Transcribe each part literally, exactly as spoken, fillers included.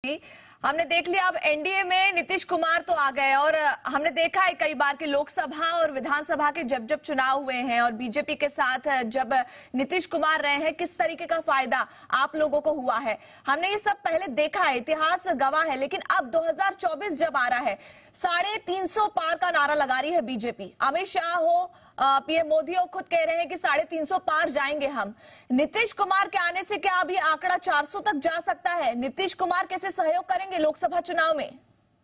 हमने देख लिया अब एनडीए में नीतीश कुमार तो आ गए और हमने देखा है कई बार कि लोकसभा और विधानसभा के जब जब चुनाव हुए हैं और बीजेपी के साथ जब नीतीश कुमार रहे हैं किस तरीके का फायदा आप लोगों को हुआ है। हमने ये सब पहले देखा है, इतिहास गवाह है, लेकिन अब दो हज़ार चौबीस जब आ रहा है साढ़े तीन सौ पार का नारा लगा रही है बीजेपी। अमित शाह हो, पीएम मोदी हो, खुद कह रहे हैं कि साढ़े तीन सौ पार जाएंगे हम। नीतीश कुमार के आने से क्या अभी आंकड़ा चार सौ तक जा सकता है? नीतीश कुमार कैसे सहयोग करेंगे लोकसभा चुनाव में?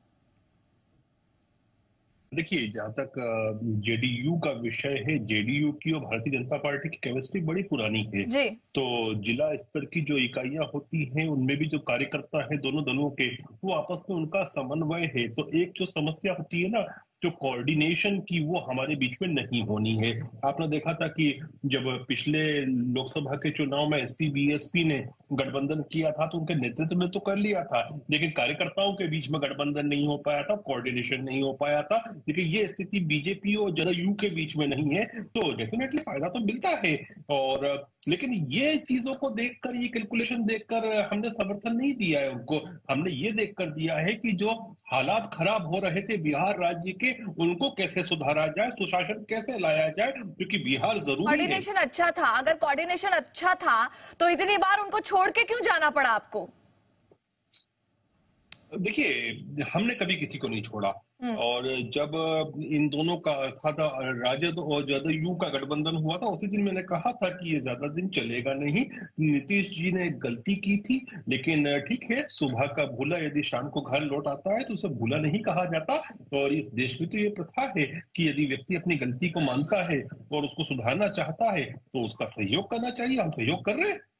देखिए, जहां तक जेडीयू का विषय है, जेडीयू की और भारतीय जनता पार्टी की केमिस्ट्री बड़ी पुरानी है। जी। तो जिला स्तर की जो इकाइयां होती हैं उनमें भी जो कार्यकर्ता है दोनों दलों के, वो आपस में उनका समन्वय है। तो एक जो समस्या होती है ना, जो कोऑर्डिनेशन की, वो हमारे बीच में नहीं होनी है। आपने देखा था कि जब पिछले लोकसभा के चुनाव में एसपी बीएसपी ने गठबंधन किया था तो उनके नेतृत्व में तो कर लिया था, लेकिन कार्यकर्ताओं के बीच में गठबंधन नहीं हो पाया था, कोऑर्डिनेशन नहीं हो पाया था। लेकिन ये स्थिति बीजेपी और जदयू के बीच में नहीं है, तो डेफिनेटली फायदा तो मिलता है। और लेकिन ये चीजों को देखकर, ये कैलकुलेशन देखकर हमने समर्थन नहीं दिया है उनको। हमने ये देखकर दिया है कि जो हालात खराब हो रहे थे बिहार राज्य के, उनको कैसे सुधारा जाए, सुशासन कैसे लाया जाए, क्योंकि बिहार जरूरी है। कोऑर्डिनेशन अच्छा था, अगर कोऑर्डिनेशन अच्छा था तो इतनी बार उनको छोड़ के क्यों जाना पड़ा आपको? देखिए, हमने कभी किसी को नहीं छोड़ा, और जब इन दोनों का था, था राजद और जदयू का गठबंधन हुआ था, उसी दिन मैंने कहा था कि ये ज्यादा दिन चलेगा नहीं। नीतीश जी ने गलती की थी, लेकिन ठीक है, सुबह का भूला यदि शाम को घर लौट आता है तो उसे भूला नहीं कहा जाता। और इस देश में तो ये प्रथा है कि यदि व्यक्ति अपनी गलती को मानता है और उसको सुधारना चाहता है तो उसका सहयोग करना चाहिए। हम सहयोग कर रहे हैं।